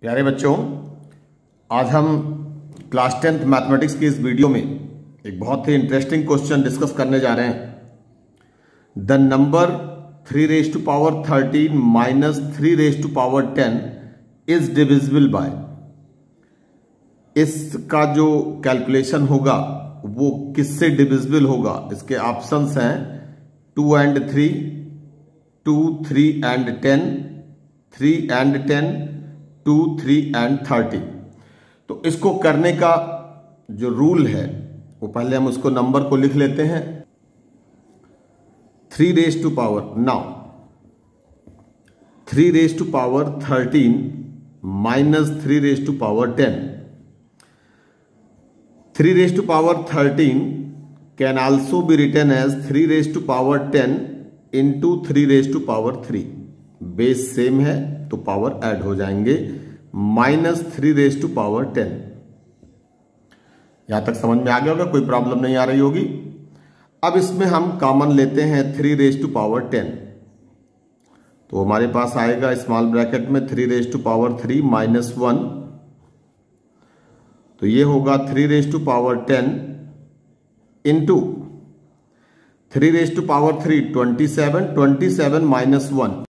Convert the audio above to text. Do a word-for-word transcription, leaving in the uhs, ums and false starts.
प्यारे बच्चों, आज हम क्लास टेंथ मैथमेटिक्स की इस वीडियो में एक बहुत ही इंटरेस्टिंग क्वेश्चन डिस्कस करने जा रहे हैं। The number three raise to power thirteen minus three raise to power ten is divisible by. इसका जो कैलकुलेशन होगा वो किससे डिविजिबल होगा? इसके ऑप्शंस हैं two and three, two three and ten, three and ten, two three and thirty. तो इसको करने का जो रूल है वो पहले हम उसको नंबर को लिख लेते हैं। Three raise to power now three raise to power thirteen minus three raise to power ten. Three raise to power thirteen can also be written as three raise to power ten into three raise to power three. Base same है तो power add हो जाएंगे। Minus three raise to power ten. यहां तक समझ में आ गया होगा, कोई प्रॉब्लम नहीं आ रही होगी। अब इसमें हम कॉमन लेते हैं three raise to power ten, तो हमारे पास आएगा स्मॉल ब्रैकेट में three raise to power three minus one, तो ये होगा three raise to power ten into three raise to power three twenty seven, twenty seven minus one